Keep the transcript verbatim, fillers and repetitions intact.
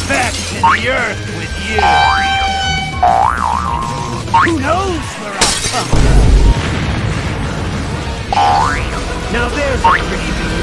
back to the earth with you. Who knows where I'll come from? Now there's a pretty